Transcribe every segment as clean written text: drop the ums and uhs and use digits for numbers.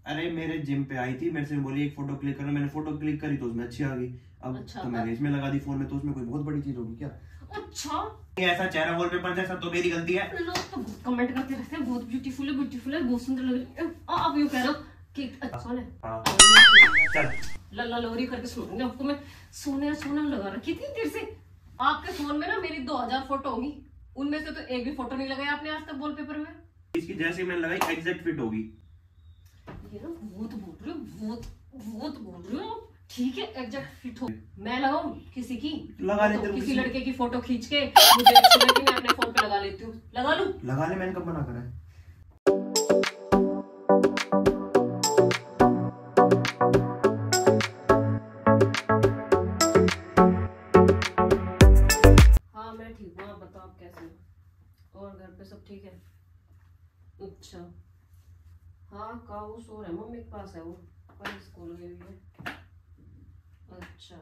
अरे मेरे जिम पे आई थी, मेरे से बोली एक फोटो क्लिक करना, मैंने फोटो क्लिक करी तो उसमें अच्छी आ गई। अब अच्छा, तो मैंने इसमें लगा दी फोन में, तो उसमें कोई बहुत बड़ी चीज होगी क्या? अच्छा ऐसा चेहरा वॉलपेपर जैसा तो मेरी गलती है। लोग तो कमेंट करते रहते हैं बहुत ब्यूटीफुल है, बहुत सुंदर लग रही है। आप यूं कह रहे हो कि अच्छा है। हाँ। चल लल्ला लोरी करके सुनूंगी आपको मैं। सोने लगा रखी थी देर से। आपके फोन में ना मेरी 2000 फोटो होंगी, उनमें से तो एक भी फोटो नहीं लगाया आपने आज तक वॉलपेपर में। इसकी जैसे मैंने लगाई एग्जैक्ट फिट होगी। ये ना बहुत बोल रहे हो, बहुत बोल रहे हो। ठीक है एग्जैक्ट फिट हो, मैं लगाऊं किसी की? लगा ले, किसी लड़के की फोटो खींच के मुझे अच्छी लगी, मैं अपने फोन पे लगा लेती हूँ। लगा लूं? लगा ले, मैंने कब मना करा है? हाँ मैं ठीक हूँ, आप बताओ आप कैसे हो? और घर पे सब ठीक है? अच्छा हाँ काऊ सो रहा है, मम्मी के पास है वो, पर स्कूल गई हुई है। अच्छा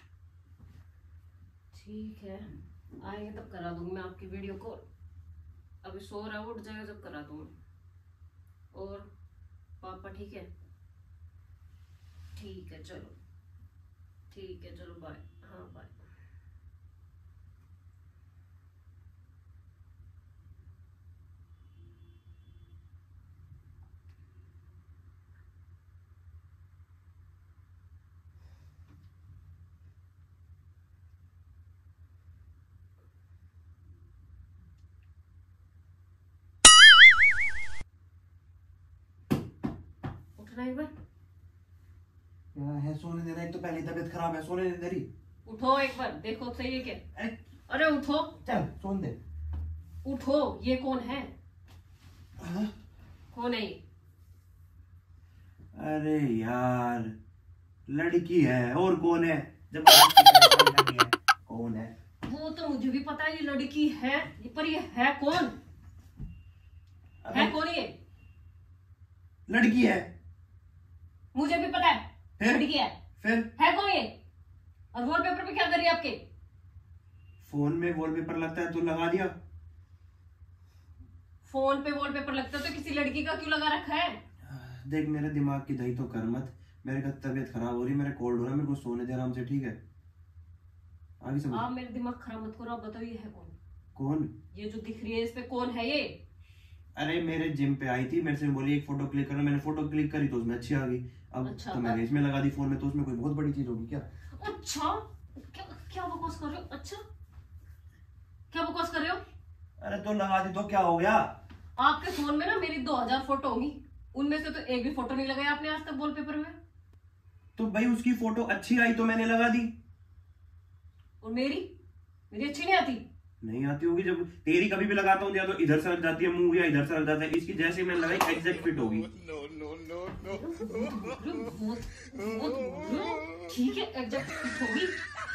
ठीक है, आएंगे तब करा दूंगी मैं आपकी वीडियो कॉल। अभी सो रहा है, उठ जाएगा जब करा दूंगी। और पापा ठीक है? ठीक है चलो, ठीक है चलो बाय। हाँ बाय। उठना एक बार। क्या है, सोने दे रहा है? एक तो पहले तबीयत खराब है, सोने दे रही। उठो एक बार, देखो सही है क्या? अरे उठो, चल सोन दे। उठो। ये कौन है? हाँ? कौन है ये? अरे यार लड़की है, और कौन है? जब कौन है? वो तो मुझे भी पता है ये लड़की है, पर ये है कौन? है कौन ये? लड़की है, मुझे भी पता है लड़की है। फिर है कौन ये? और वॉलपेपर पे क्या कर रही है आपके? फोन में वॉलपेपर लगता है तो लगा दिया। फोन पे वॉलपेपर लगता है तो किसी लड़की का क्यों लगा रखा है? देख मेरे दिमाग की दही तो कर मत, मेरे का तबीयत खराब हो रही, मेरे कोल्ड हो रहा है, मेरे को सोने दे आराम से, ठीक है? आगे समझ। आप मेरे दिमाग खराब मत करो, आप बताओ ये है कौन? कौन? ये जो दिख रही है इस पे कौन है ये? अरे मेरे जिम पे आई थी, मेरे से बोली एक फोटो क्लिक करना, मैंने फोटो क्लिक करी तो उसमें अच्छी आ गई। अब अच्छा, तो मैंने इसमें लगा दी फोन में, तो उसमें कोई बहुत बड़ी चीज होगी क्या? अच्छा क्या बकवास कर रहे हो? अच्छा क्या बकवास कर रहे हो? अरे तो लगा दी तो क्या हो गया? आपके फोन में ना मेरी 2000 फोटो होंगी, उनमें से तो एक भी फोटो नहीं लगाया आपने आज तक वॉलपेपर में। तो भाई उसकी फोटो अच्छी आई तो मैंने लगा दी। और मेरी अच्छी नहीं आती? नहीं आती होगी, जब तेरी कभी भी लगाता हूँ या तो इधर से लग जाती है मुंह या इधर से लग जाता है, इसकी जैसे मैंने लगाई एग्जैक्ट फिट होगी। ठीक है एग्जैक्ट फिट होगी।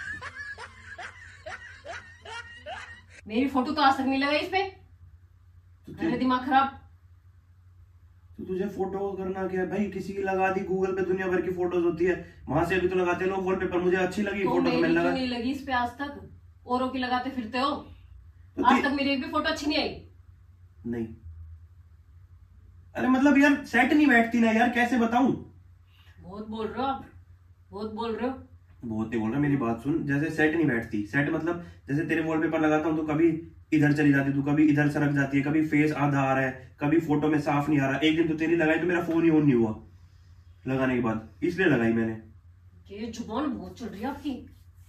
मेरी फोटो तो आज तक नहीं लगाई इस पे। मेरे दिमाग खराब। तो तुझे फोटो करना क्या है भाई? किसी की लगा दी, गूगल पे दुनिया भर की फोटोज होती है, वहां से भी तो लगाते हैं लोग वॉलपेपर। मुझे अच्छी लगी तो फोटो तो मैंने लगा। नहीं लगी इस पे आज तक? औरों की लगाते फिरते हो, आज तक मेरी एक भी फोटो अच्छी नहीं आई। नहीं अरे मतलब यार सेट नहीं बैठती ना यार, कैसे बताऊं? बहुत बोल रहे हो आप, बहुत बोल रहे हो। बहुत नहीं बोल रहा, मेरी बात सुन। जैसे सेट नहीं बैठती, सेट मतलब जैसे तेरे वॉलपेपर लगाता हूँ तो कभी इधर चली जाती, तू कभी इधर सरक जाती है, कभी फेस आधा आ रहा है, कभी फोटो में साफ नहीं आ रहा। एक दिन तो तेरी लगाई तो मेरा फोन ही ऑन नहीं हुआ लगाने के बाद, इसलिए लगाई मैंने। ये जुबान बहुत चल रही है आपकी,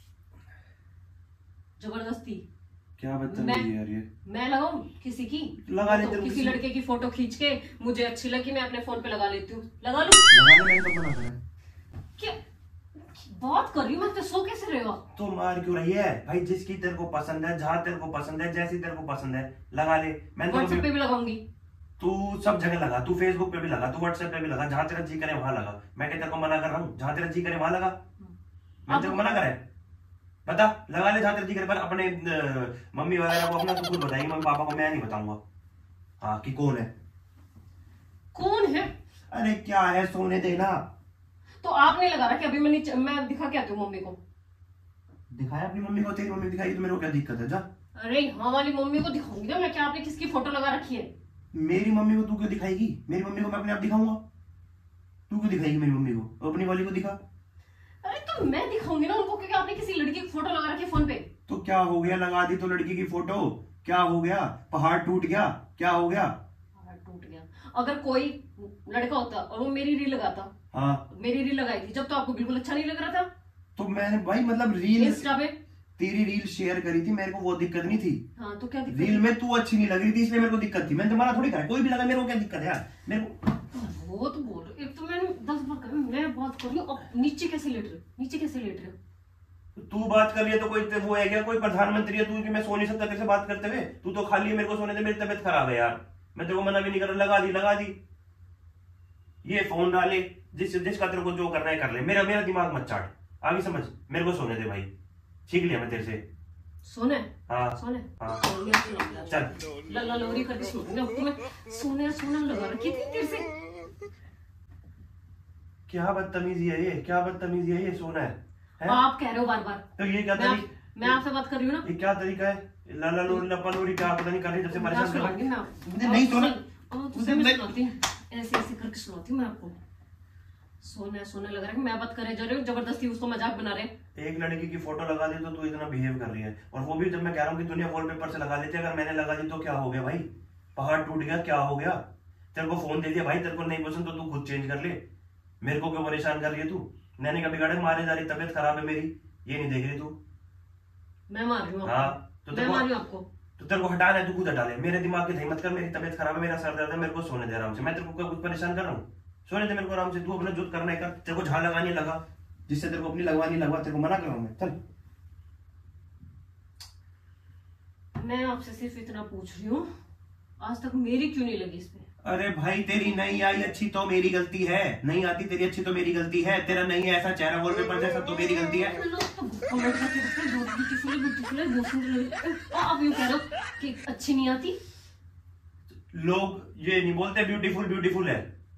जबरदस्ती। क्या बदतमीजी यार ये। मैं लगाऊं किसी की? लगा ले, तो किसी लड़के की फोटो खींच के मुझे अच्छी लगी, मैं अपने फोन पे लगा लेती हूँ। लगा लूं? लगा ले, मैंने कब मना करा है? क्या बात कर रही हूँ मैं, तो सो कैसे रहे हो? तो मार क्यों रही है भाई? जिसकी तेरे को पसंद है, जहां तेरे को पसंद है, जैसी तेरे को पसंद है लगा ले। मैंने व्हाट्सएप पे भी लगाऊंगी। तू सब जगह लगा, तू फेसबुक पे भी लगा, तू व्हाट्सएप पे भी लगा, जहां तेरा जी करे वहां लगा। मैं क्या तेरे को मना कर रहा हूँ? जहां तेरा जी करे वहां लगा। मैं तेरे को मना करे? बता, लगा ले जहां तेरा जी करे। पर अपने मम्मी वगैरह को अपना तो खुद बताएंगे, मम्मी पापा को मैं नहीं बताऊंगा हाँ कि कौन है। कौन है? अरे क्या है, सोने देना। तो आपने लगा रखा, अभी मैं दिखा के आती हूँ मम्मी को। दिखाया अपनी मम्मी को? तेरी मम्मी दिखाई तो मेरे को क्या दिक्कत है? जा। अरे हाँ वाली मम्मी को दिखाऊंगी ना मैं, क्या आपने किसकी फोटो लगा रखी है? मेरी मम्मी को तू क्यों दिखाएगी? मेरी मम्मी को मैं अपने आप दिखाऊंगा। तू क्यों दिखाएगी मेरी मम्मी को? अपनी वाली को दिखा। अरे तो मैं दिखाऊंगी ना उनको, क्योंकि आपने किसी लड़की की फोटो लगा रखी है फोन पे। तो क्या हो गया? लगा दी तो लड़की की फोटो, क्या हो गया? पहाड़ टूट गया? क्या हो गया? पहाड़ टूट गया? अगर कोई लड़का होता और वो मेरी रील लगाता, हाँ मेरी रील लगाई थी जब, तो आपको बिल्कुल अच्छा नहीं लग रहा था? तो मैंने भाई मतलब रील इंस्टा पे तेरी रील शेयर करी थी, मेरे को वो दिक्कत नहीं थी। हाँ तो क्या दिक्कत? रील में तू अच्छी नहीं लग रही थी इसलिए मेरे को दिक्कत थी। मैंने तुम्हारा थोड़ी कहा, कोई भी लगा, मेरे को क्या दिक्कत है यार? मेरे को वो तो बोल रहे, एक तो मैंने 10 बार कहा, मैं बात कर रही हूँ, अब नीचे कैसे लेट रहे हो? नीचे कैसे लेट रहे हो? तू बात कर रही है तो कोई वो है क्या? कोई प्रधानमंत्री है तू कि मैं सो नहीं सकता तेरे से बात करते हुए? तू तो खाली है मेरे को सोने दे, मेरी तबीयत खराब है यार। मैं तेरे को मना भी नहीं कर रहा, लगा दी। ये फोन डाले, जिसका तेरे को जो करना है कर ले, मेरा दिमाग मत चाट, आगे समझ। मेरे को सोने दे भाई, सीख लिया मैं तेरे से। सोने? हाँ सोने? हाँ चल लल्ला लोरी करके सोने, अब तुम्हें सोने लगा रखी थी तेरे से। क्या बदतमीजी है ये? क्या बदतमीजी है ये? सोना है? आप कह रहे हो बार बार। तो ये क्या मैं आपसे बात कर रही हूँ ना। ये क्या तरीका है? लाला लोरी लप्पा लोरी क्या पता नहीं कर रही, जब से परेशान कर रही। नहीं सोना, ऐसे ऐसे करके सुनाती हूँ मैं आपको। सोने लग रहा है कि मैं बात करे जा रही हूँ, जबरदस्ती उसको मजाक बना रहे। एक लड़की की फोटो लगा दी तो तू इतना बिहेव कर रही है, और वो भी जब मैं कह रहा हूँ कि दुनिया वॉलपेपर से लगा देती है। अगर मैंने लगा दी तो क्या हो गया भाई? पहाड़ टूट गया? क्या हो गया? तेरे को फोन दे दिया भाई, तेरे को नहीं पसंद तो तू खुद चेंज कर ले। मेरे को क्यों परेशान कर रही है तू? नैनी का बिगाड़े मारे जा रही, तबियत खराब है मेरी, ये नहीं देख रही तू? मैं मार रही हूँ? हाँ तो मैं मार रही हूँ आपको? तो तेरे को हटाना है, तू खुद हटा ले। मेरे दिमाग की हिम्मत कर, मेरी तबियत खराब है, मेरा सर दर्द है, मेरे को सोने दे आराम से। मैं तेरे को कुछ परेशान कर रहा हूँ? सोने दे मेरे को आराम से, तू अपना जो करना है कर। तेरे को झाड़ लगाने लगा, जिससे तेरे को अपनी लगवानी लगवा, तेरे को मना कर रहा हूँ मैं। चल मैं आपसे सिर्फ इतना पूछ रही हूँ, आज तक मेरी क्यों नहीं लगी इस पे? अरे भाई तेरी नहीं आई अच्छी तो मेरी गलती है, नहीं आती तेरी अच्छी तो मेरी गलती है। तेरा नहीं है ऐसा चेहरा वॉलपेपर जैसा तो मेरी गलती है। आप यूं कह रहे हो कि अच्छी नहीं आती? लोग ये नहीं बोलते ब्यूटीफुल ब्यूटीफुल है।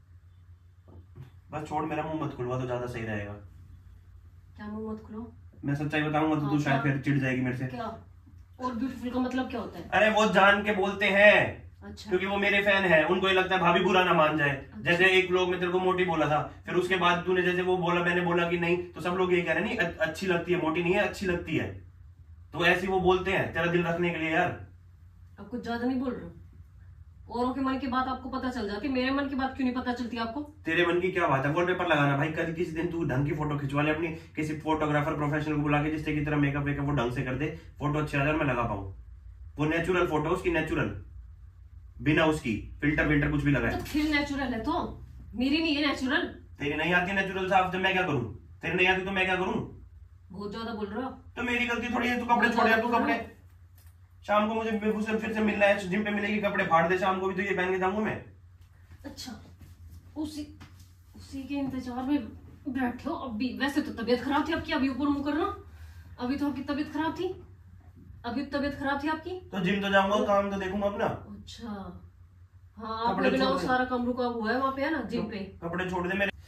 बस छोड़, मेरा मुंह मत खुलवा तो ज्यादा सही रहेगा। क्या मुंह मत खुलो? मैं सच्चाई बताऊंगा तो तू शायद फिर चिढ़ जाएगी मेरे से। क्या? और ब्यूटीफुल का मतलब क्या होता है? अरे वो जान के बोलते हैं। अच्छा। क्योंकि वो मेरे फैन है, उनको ये लगता है भाभी बुरा ना मान जाए। अच्छा। जैसे एक लोग में तेरे को मोटी बोला था, फिर उसके बाद तूने जैसे वो बोला, मैंने बोला कि नहीं, तो सब लोग ये कह रहे नहीं अच्छी लगती है, मोटी नहीं है, अच्छी लगती है। तो ऐसे वो बोलते हैं तेरा दिल रखने के लिए यार। अब कुछ ज्यादा नहीं बोल रहे हो? औरों के मन की बात आपको पता चल जाती, मेरे मन की बात क्यों नहीं पता चलती आपको? तेरे मन की क्या बात है? वॉलपेपर लगाना भाई, कभी किसी दिन तू ढंग की फोटो खिंचवा ले अपनी, किसी फोटोग्राफर प्रोफेशनल को बुला के, जिससे की तरह मेकअप वेकअप वो ढंग से कर दे, फोटो अच्छी आ जाए, मैं लगा पाऊँ। वो नेचुरल फोटो उसकी, नेचुरल, बिना उसकी फिल्टर विल्टर कुछ भी लगाए। तो फिर नेचुरल है तो मेरी नहीं है नेचुरल? तेरी नहीं आती नेचुरल साफ, तो मैं क्या करूं? तेरी नहीं आती तो मैं क्या करूं? बहुत ज्यादा बोल रहे हो। तो मेरी गलती थोड़ी है, तू कपड़े छोड़, तू कपड़े शाम को मुझे बेबू से फिर से मिलना है, जिम पे मिलेगी, कपड़े फाड़ दे शाम को भी तो ये पहन के जाऊंगा मैं। अच्छा, उसी के इंतजार में बैठे हो अब भी? वैसे तो तबीयत खराब थी आपकी, अभी ऊपर मुंह करना। अभी तो आपकी तबीयत खराब थी, अभी तबीयत खराब थी आपकी। तो जिम तो जाऊंगा, काम तो देखूंगा अपना। अच्छा हाँ, आपने बिना वो सारा काम रुका हुआ है वहां पे, है ना, जिम पे। कपड़े छोड़ दे मेरे,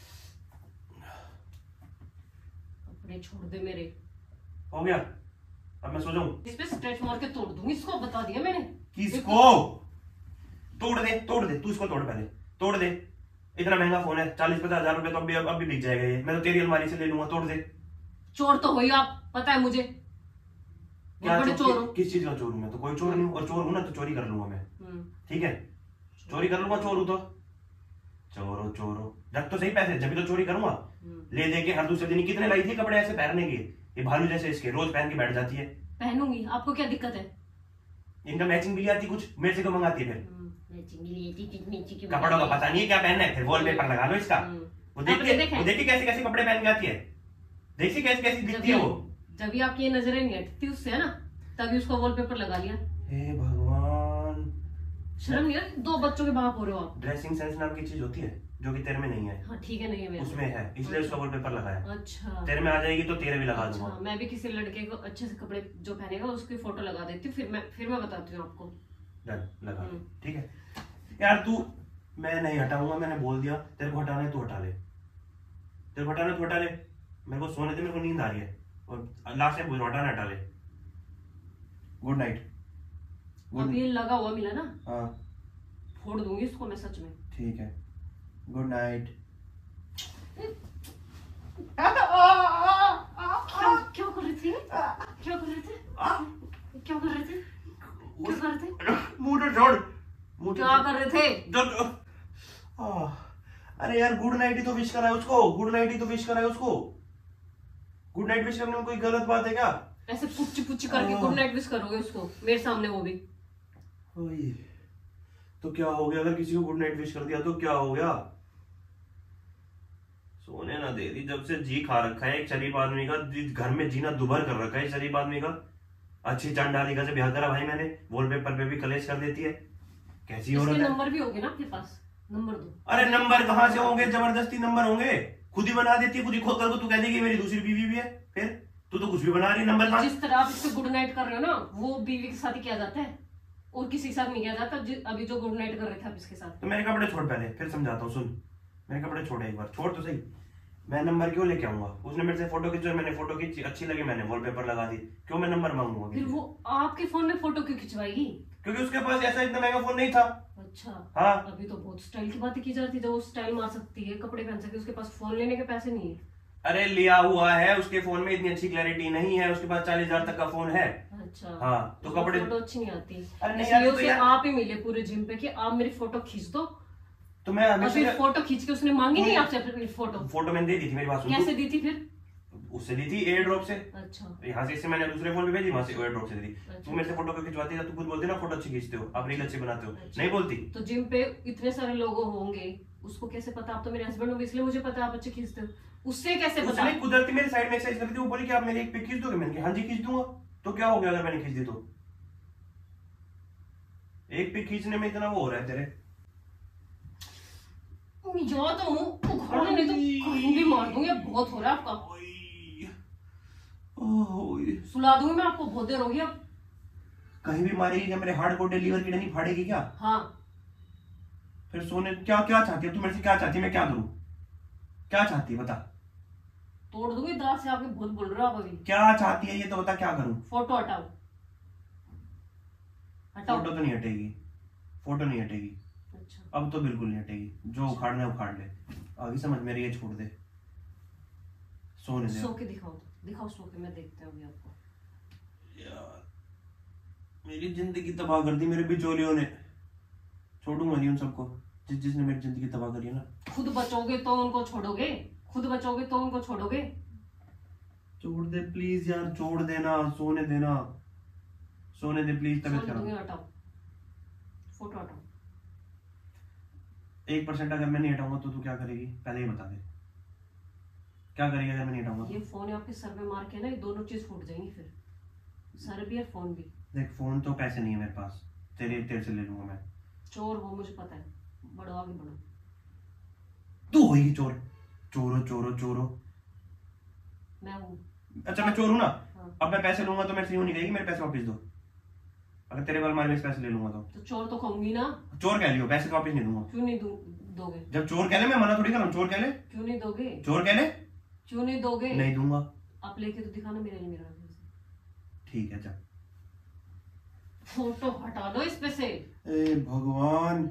कपड़े छोड़ दे मेरे। हो गया, अब मैं सो जाऊं? इस पे स्ट्रेच मार के तोड़ दूंगी इसको, बता दिया मैंने। किसको? तोड़ दे तू इसको, तोड़, पहले तोड़ दे। इतना महंगा फोन है, 40-50 हजार रुपए, तो अब भी बिक जाएगा ये। मैं तो तेरी अलमारी से ले लूंगा, तोड़ दे। चोर तो हो ही आप, पता है मुझे। क्या चोर हो? किस चीज का चोर हूं मैं? तो कोई चोर नहीं हूं, और चोर हूं ना तो चोरी कर लूंगा मैं। ठीक है, चोरी कर लूंगा, चोर हूं तो। चोर हो जब तो सही पैसे, जब भी तो चोरी करूंगा। ले दे के हर दूसरे दिन कितने लाई थी कपड़े ऐसे पहनने के, ये भालू जैसे, इसके रोज पहन के बैठ जाती है। पहनूंगी, आपको क्या दिक्कत है? इनका मैचिंग भी आती कुछ, मेरे से क्यों मंगाती है फिर? कपड़ों का पता नहीं है क्या पहनना है, फिर वॉलपेपर लगा लो इसका। वो देखिए कैसे कैसे कपड़े पहन के आती है, देखिए कैसी कैसी दिखती है वो। जब भी आपकी ये नजरें नहीं हटती उससे, है ना, तभी उसका वॉलपेपर लगा लिया। हे भगवान, शर्म नहीं है? 2 बच्चों के बाप हो रहे हो आप। ड्रेसिंग सेंस नाम की चीज होती है जो कि तेरे में नहीं है। हाँ ठीक है, नहीं है मेरे उसमें है, इसलिए उसका वॉलपेपर लगाया। अच्छा, तेरे में आ जाएगी तो तेरे भी लगा दूंगा। अच्छा, मैं भी किसी लड़के को अच्छे से कपड़े जो पहनेगा उसकी फोटो लगा देती हूँ, फिर मैं बताती हूँ आपको। लगा, ठीक है यार। तू, मैं नहीं हटाऊंगा, मैंने बोल दिया। तेरे को हटाना है तो हटा ले, तेरे को हटाना तो हटा ले। मेरे को सोने दे, मेरे को नींद आ रही है, और लास्ट टाइम बोल रहा हटाना, हटा ले। Good night. अब ये लगा हुआ मिला ना? हाँ, फोड़ दूंगी इसको मैं सच में। ठीक है, गुड नाइट। क्या कर रहे थे? क्या कर रहे थे? क्या कर रहे थे? क्या कर रहे थे? मुंह तो छोड़, क्या कर रहे थे? अरे यार गुड नाइट ही तो विश करा है उसको, गुड नाइट ही तो विश करा है उसको। गुड नाइट विश करने में कोई गलत बात है क्या? ऐसे पुच्ची पुच्ची करके गुड नाइट विश करोगे उसको मेरे सामने, वो भी? तो क्या हो गया अगर किसी को गुड नाइट विश कर दिया तो क्या हो गया? सोने ना दे दी, जब से जी खा रखा है एक शरीफ आदमी का, घर में जीना दुभर कर रखा है शरीफ आदमी का। अच्छी चांडालिका से ब्याह करा भाई मैंने, वॉलपेपर पे भी कलेश कर देती है। कैसी औरत है? नंबर भी होंगे ना आपके पास, नंबर दो। अरे नंबर कहाँ से होंगे, जबरदस्ती नंबर होंगे? खुद ही बना देती है, खुद ही खोल कर तू कह देगी मेरी दूसरी बीवी भी है। फिर तू तो कुछ भी बना रही है, नंबर जिस तरह आप इसको गुड नाइट कर रहे हो ना, वो बीवी के साथ ही किया जाता है और किसी के साथ नहीं किया जाता। अभी जो गुड नाइट कर रहे थे आप इसके साथ। तो मेरे कपड़े छोड़ पहले, फिर समझाता हूँ। सुन, मेरे कपड़े छोड़ एक बार, छोड़ तो सही। मैं नंबर क्यों लेके आऊंगा? उसने मेरे से फोटो खींची, मैंने फोटो खींची, अच्छी लगी, मैंने वॉलपेपर लगा दी। क्यों मैं नंबर मांगूंगा? फिर वो आपके फोन में फोटो क्यों खिंचवाएगी? क्योंकि उसके पास ऐसा इतना महंगा फोन नहीं था। अच्छा हाँ, अभी तो बहुत स्टाइल की बातें की जाती है, जो स्टाइल मार सकती है, कपड़े पहन सकती है, उसके पास फोन लेने के पैसे नहीं है। अरे लिया हुआ है, उसके फोन में इतनी अच्छी क्लैरिटी नहीं है, उसके पास 40,000 तक का फोन है। अच्छा हाँ, तो कपड़े फोटो अच्छी नहीं आती। अरे नहीं इसलिए आती तो उसे यार, आप ही मिले पूरे जिम पे कि आप मेरी फोटो खींच दो। तो मैं अभी फोटो खींच के उसने मांगी नहीं आपसे अपनी फोटो? फोटो मैंने दे दी थी, मेरी बात सुन। कैसे दी थी फिर? उससे दी थी एयर ड्रॉप से। अच्छा, यहाँ से इससे मैंने दूसरे फोन पे भेजी, वहां से एयर ड्रॉप से दी। अच्छा। तू मेरे से फोटो क्यों खिंचवाती है? तू खुद बोलती ना फोटो अच्छी खींचते हो, आप रील अच्छी बनाते हो। अच्छा। नहीं बोलती तो जिम पे इतने सारे लोग होंगे, उसको कैसे पता? आप तो मेरे हस्बैंड हो, इसलिए मुझे पता आप अच्छे खींचते हो। उससे कैसे पता? उसने कुदरती मेरी साइड में एक्सरसाइज कर दी थी, वो बोली कि आप मेरी एक पिक खींच दोगे? मैंने कहा हाँ जी खींच दूंगा। तो क्या हो गया अगर मैंने खींच दी तो? एक पिक खींचने में इतना वो हो रहा है तेरे? जो तो मुंह उखाड़ नहीं तो कहीं भी मार दूंगी, बहुत हो रहा है आपका। सुला दूंगी मैं आपको, बहुत देर हो गई अब। कहीं भी मारेगी क्या? मेरे हार्ड कोर लीवर की नहीं फाड़ेगी क्या? हाँ। फिर सोने क्या क्या चाहती है तू मेरे से? क्या चाहती है? मैं क्या करूं? क्या चाहती है बता? तोड़ दूंगी दांत से आपके, बहुत बोल रहे हो आप अभी। क्या चाहती है ये तो बता, क्या करूं? फोटो हटाओ, हटाओ। फोटो तो नहीं हटेगी, फोटो नहीं हटेगी। अच्छा, अब तो बिल्कुल नहीं हटेगी। जो उखाड़ना है उखाड़ ले, आगे समझ मेरी ये छोड़ दे, सोने दे। सो के दिखाओ, दिखाओ सो के, मैं देखते हूँ आपको। यार मेरी जिंदगी तबाह कर दी मेरे बिचौलियों ने। छोड़ूंगा नहीं उन सबको, जिसने मेरी जिंदगी तबाह करी है ना। खुद बचोगे तो उनको छोड़ोगे? खुद बचोगे तो उनको छोड़ोगे? छोड़ दे प्लीज यार, छोड़ देना, सोने देना, सोने दे प्लीज। तबियत खराब। हटाओ, फोटो हटाओ। 1% अगर मैं नहीं हटाऊंगा तो तू क्या करेगी? पहले ही बता दे, क्या करेगी अगर मैं नहीं हटाऊंगा? ये फोन आपके सर पे मार के ना, ये दोनों चीज फूट जाएंगी फिर, सर भी और फोन भी। देख फोन तो पैसे नहीं है मेरे पास, तेरे से ले लूंगा मैं। चोर हो मुझे पता है, बढ़ो आगे बढ़ो। तू होगी चोर? चोरो चोरो चोरो, मैं हूँ। अच्छा मैं चोर हूँ ना? हाँ। अब मैं पैसे लूंगा तो मेरे से यूं नहीं कहेगी मेरे पैसे वापस दो? अगर तेरे बाल मारे में पैसे ले लूंगा तो चोर तो कहूंगी ना। चोर कह लियो, पैसे तो वापस नहीं दूंगा। क्यों नहीं दोगे? जब चोर कह ले, मैं मना थोड़ी कर रहा हूँ। चोर कह ले, क्यों नहीं दोगे? चोर कह ले, क्यों नहीं दोगे? नहीं दूंगा। आप लेके तो दिखाना, मेरा नहीं, मेरा ठीक है चल। फोटो हटा दो इस पे से। ए भगवान,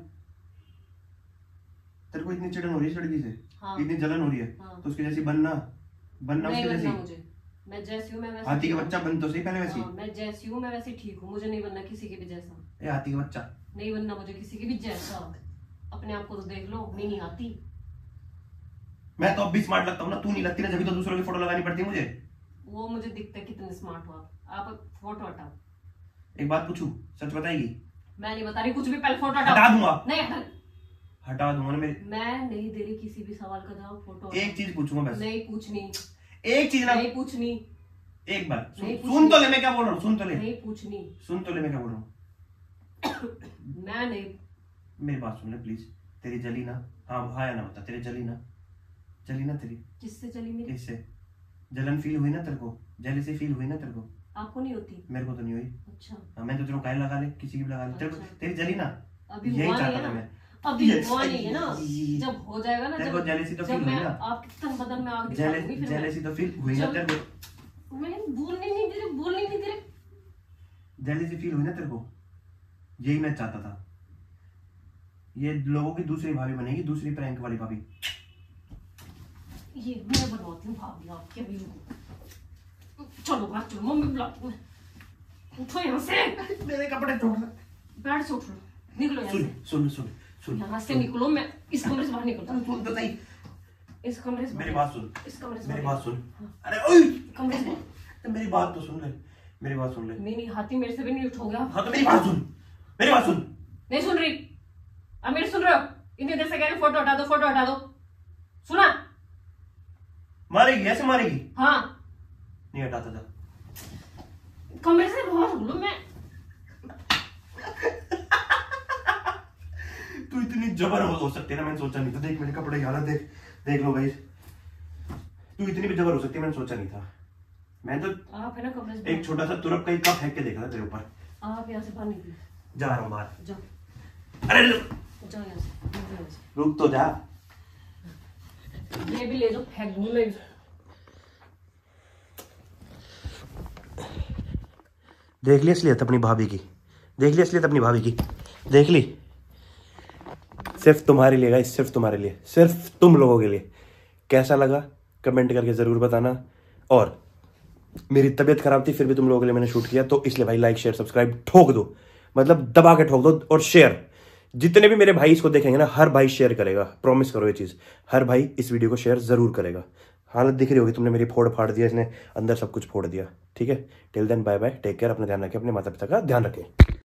तेरे को इतनी चिड़न हो रही है लड़की से? हाँ। इतनी जलन हो रही है? हाँ। तो उसकी जैसी बनना, बनना नहीं उसकी बनना जैसी। मुझे, मैं जैसी हूँ मैं वैसी। हाथी का बच्चा बन तो सही पहले वैसी। हाँ, मैं जैसी हूँ मैं वैसी ठीक हूँ, मुझे नहीं बनना किसी के भी जैसा। ए हाथी का बच्चा नहीं बनना मुझे किसी के भी जैसा। अपने आप को तो देख लो, मैं नहीं आती। मैं तो अब भी स्मार्ट लगता हूँ ना, तू नहीं लगती ना, जब तो दूसरों की फोटो लगानी पड़ती है मुझे। वो मुझे दिखता है कितने स्मार्ट हो आप फोटो हटाओ। एक बात पूछूं, सच बताएगी? मैं नहीं बता रही कुछ भी, पहले फोटो हटाओ। हटा दूंगा, नहीं हटा दूंगा ना मेरे। मैं नहीं दे रही किसी भी सवाल का जवाब, फोटो। एक चीज पूछूंगा बस। नहीं पूछनी। एक चीज ना, नहीं पूछनी। एक बार नहीं सुन तो ले, मैं क्या बोल रहा हूँ, सुन तो ले। नहीं पूछनी। सुन तो ले मैं क्या बोल रहा हूँ। मैं नहीं। मेरी बात सुन ले प्लीज। तेरी जली ना? हाँ हाँ या ना बता, तेरी जली ना? जली ना तेरी? किससे चली मेरी? इससे जलन फील हुई ना तेरे को? जेलसी फील हुई ना तेरे को? आपको नहीं होती? मेरे को तो नहीं हुई। अच्छा। हाँ, मैं तो तेरे को काहे लगा ले, किसी की भी लगा ले। तेरे को अच्छा। तेरी जली ना? अभी यही हुआ नहीं चाहता है था ना, मैं। अभी Yes, हुआ नहीं है ना, yes. जब हो जाएगा ना, तेरे को जेलसी तो जब फील हुई मैं ना? आपके तन बदन में आग दिखा दूंगी फिर जेलसी तो फील हुई ना तेरे को? मैं बोलने नहीं दे रही, बोलने नहीं दे रही। जेलसी फील हुई ना तेरे को? यही मैं चाहता था। ये लोगों की दूसरी भाभी बनेगी, दूसरी प्रैंक वाली भाभी। ये मैं बनवाती हूँ भाभी आपके अभी। चलो बात चलो, मम्मी बुलाती हूँ। उठो यहाँ से, मेरे कपड़े तोड़। बेड से उठ लो, निकलो यहाँ से। सुन यहाँ से निकलो, मैं इस कमरे से बाहर निकलता हूँ। सुन तो सही, इस कमरे से मेरी बात सुन, इस कमरे से मेरी बात सुन। हाँ। अरे ओए, कमरे से मेरी बात तो सुन ले, मेरी बात सुन ले। मेरी हाथी मेरे से भी नहीं उठोगे आप। हाँ तो मेरी बात सुन, मेरी बात सुन। नहीं सुन रही, अब मेरी सुन रहे हो? इतनी देर से कह रही फोटो हटा दो, फोटो हटा दो। सुना? मारेगी, ऐसे मारेगी? हाँ, नहीं हटाता था। कमरे से बाहर बोलो। मैं तू इतनी जबर हो सकती है ना, मैंने सोचा नहीं था। देख मेरे कपड़े की हालत देख, देख लो गाइस। तू इतनी भी जबर हो सकती है, मैंने सोचा नहीं था। मैं तो आप है ना कमरे से एक छोटा सा तुरप का कप फेंक के देखा था तेरे ऊपर। आप यहाँ से बाहर निकलो। जा रहा हूँ बाहर। जाओ अरे जाओ यहाँ से। रुक तो जा। ये भी ले जाओ, फेंक दूंगी मैं। देख ली असलियत अपनी भाभी की, देख ली असलियत अपनी भाभी की, देख ली। सिर्फ तुम्हारे लिए गाइस, सिर्फ तुम्हारे लिए, सिर्फ तुम लोगों के लिए। कैसा लगा कमेंट करके जरूर बताना। और मेरी तबीयत खराब थी फिर भी तुम लोगों के लिए मैंने शूट किया, तो इसलिए भाई लाइक शेयर सब्सक्राइब ठोक दो, मतलब दबा के ठोक दो। और शेयर, जितने भी मेरे भाई इसको देखेंगे ना, हर भाई शेयर करेगा। प्रॉमिस करो ये चीज, हर भाई इस वीडियो को शेयर जरूर करेगा। हालत दिख रही होगी, तुमने मेरी फोड़ फाड़ दिया, इसने अंदर सब कुछ फोड़ दिया। ठीक है, till then bye bye, take care, अपना ध्यान रखें, अपने माता पिता का ध्यान रखें।